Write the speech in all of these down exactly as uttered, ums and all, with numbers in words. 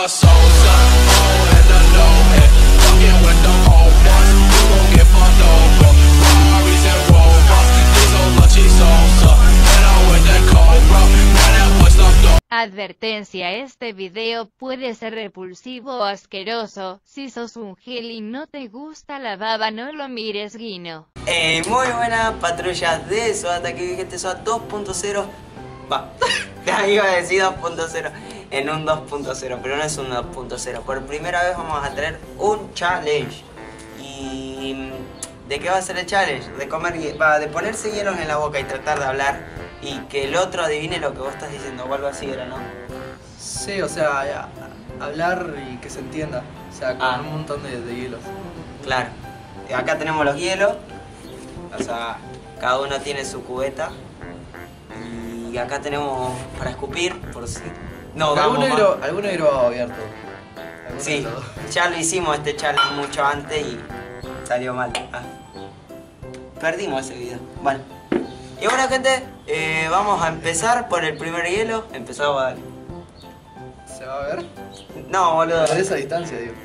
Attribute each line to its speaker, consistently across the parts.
Speaker 1: a soul, son. Oh, and the low head. Fucking with the whole ones. You gon' get fucked over. Ferraris and Rovers. These old lunchy souls, uh. And I'm with that Cobra. Now that boy stuffed up.
Speaker 2: Advertencia: este video puede ser repulsivo o asqueroso. Si sos un gil y no te gusta la baba, no lo mires, guino.
Speaker 3: Eh, muy buenas patrullas de SWAT, aquí vigente SWAT dos punto cero. Va, iba a decir dos punto cero en un dos punto cero, pero no es un dos punto cero. Por primera vez vamos a traer un challenge. ¿Y de qué va a ser el challenge? De comer, va, de ponerse hielos en la boca y tratar de hablar y que el otro adivine lo que vos estás diciendo o algo así era, ¿no?
Speaker 4: Sí, o sea, ya, hablar y que se entienda. O sea, con
Speaker 3: Ah.
Speaker 4: un montón de, de hielos.
Speaker 3: Claro. Acá tenemos los hielos. O sea, cada uno tiene su cubeta. Y acá tenemos para escupir, por si... No,
Speaker 4: Alguno
Speaker 3: damos
Speaker 4: hidro,
Speaker 3: más.
Speaker 4: alguno hidro abierto. Alguno
Speaker 3: Sí,
Speaker 4: hidro-
Speaker 3: ya lo hicimos este challenge mucho antes y salió mal. Ah. Perdimos ese video. Bueno. Y bueno, gente, eh, vamos a empezar por el primer hielo. Empezamos a dar.
Speaker 4: ¿Se va a ver?
Speaker 3: No, boludo.
Speaker 4: A esa distancia, digo.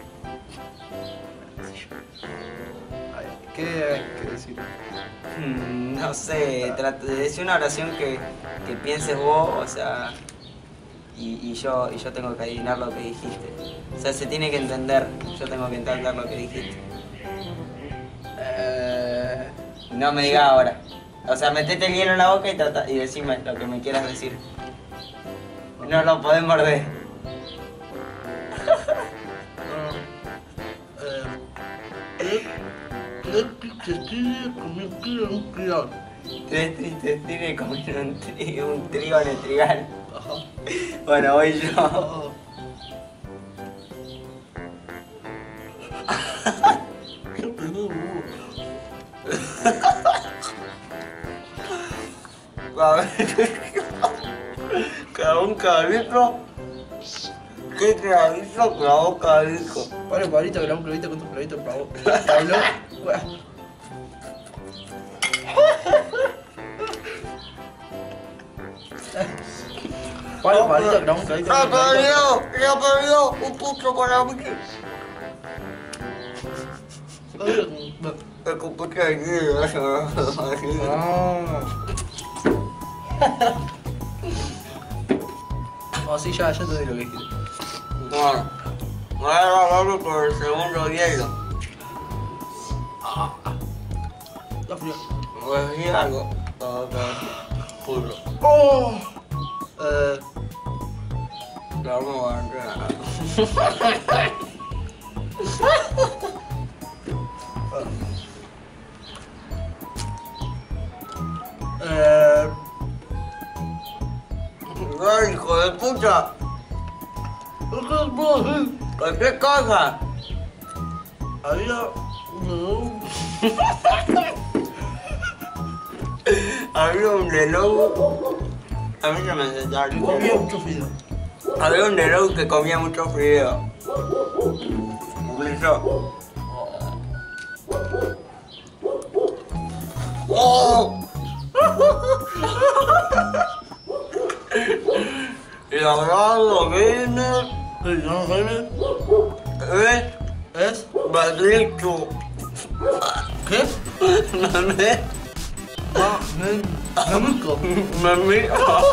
Speaker 4: Ay, ¿qué hay que decir?
Speaker 3: Hmm, No sé, trata de decir una oración que, que pienses vos, o sea, y, y yo y yo tengo que adivinar lo que dijiste. O sea, se tiene que entender, yo tengo que entender lo que dijiste.
Speaker 4: Eh...
Speaker 3: No me digas ahora. O sea, metete el hielo en la boca y, trata, y decime lo que me quieras decir. No lo podés morder.
Speaker 4: Tres tristecines convirtieron en un criado.
Speaker 3: Tres tristes tigres comieron un, tri- un trigo en el trigal.
Speaker 4: Ajá.
Speaker 3: Bueno, voy yo.
Speaker 4: Oh. Qué pedo,
Speaker 3: Cagó un cabrito. ¿Qué cabrito? Cagó cabrito.
Speaker 4: Para un pablito, graba un clavito con tu clavito, Pablo. Pablo. Para un pablito, graba un clavito
Speaker 3: ¡Ya
Speaker 4: con tu clavito.
Speaker 3: perdió! ¡Ya perdió! ¡Un punto para mí! El cupucho de hielo, eso.
Speaker 4: Ah. Oh, sí, ya, ya te doy lo que dijiste.
Speaker 3: Bueno, ahora vamos por el segundo hielo.
Speaker 4: Está frío.
Speaker 3: Voy a decir algo. Todo, todo. Puro.
Speaker 4: Oh. Eh.
Speaker 3: La vamos a entrar.
Speaker 4: Eh.
Speaker 3: ¡Ay, hijo de puta! ¿Qué cosa?
Speaker 4: Había un
Speaker 3: Había un reloj. A mí se me sentaron.
Speaker 4: comía mucho fideo.
Speaker 3: Había un reloj que comía mucho frío. Listo. ¡Oh! Y la verdad lo viene.
Speaker 4: ¿Sí, no lo sabes?
Speaker 3: ¿Eh?
Speaker 4: ¿Es?
Speaker 3: Badrito.
Speaker 4: ¿Qué?
Speaker 3: Mami.
Speaker 4: Ah, men. Namico.
Speaker 3: Memito.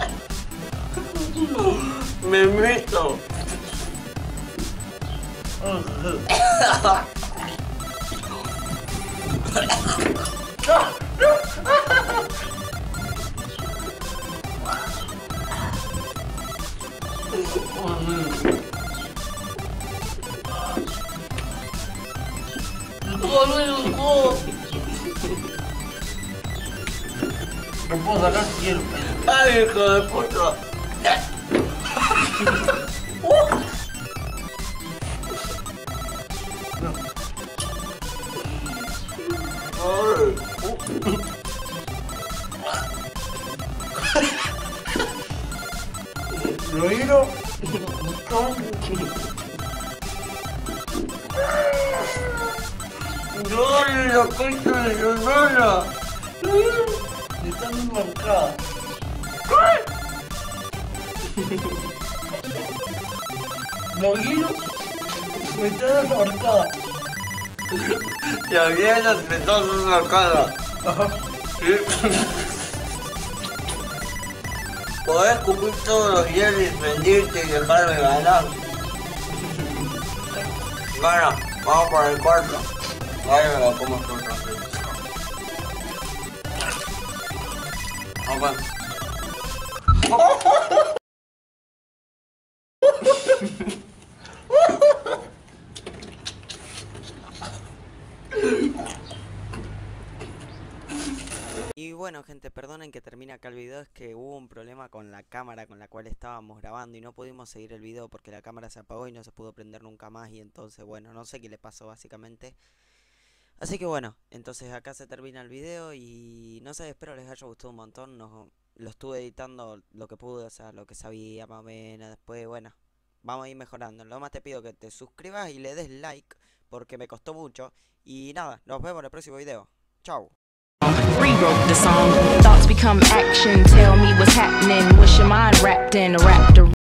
Speaker 3: Memito.
Speaker 4: No puedo sacar si quiero.
Speaker 3: Ay, hijo de puta.
Speaker 4: Lo hilo.
Speaker 3: ¡No, la concha de su hermana!
Speaker 4: Está muy marcada. Los hielos me están dando horcada.
Speaker 3: Los hielos me están dando horcada. Podés escupir todos los hielos y rendirte y dejarme ganar. Bueno, vamos por el cuarto. Vaya, me lo como por otra vez. Vamos. Y bueno gente, perdonen que termine acá el video, es que hubo un problema con la cámara con la cual estábamos grabando y no pudimos seguir el video porque la cámara se apagó y no se pudo prender nunca más, y entonces bueno, no sé qué le pasó básicamente. Así que bueno, entonces acá se termina el video y no sé, espero les haya gustado un montón. No, lo estuve editando lo que pude, o sea, lo que sabía más o menos. Después bueno, vamos a ir mejorando. Lo más te pido que te suscribas y le des like porque me costó mucho. Y nada, nos vemos en el próximo video. Chau.
Speaker 5: Rewrote the song, thoughts become action. Tell me what's happening. What's your mind wrapped in a raptor?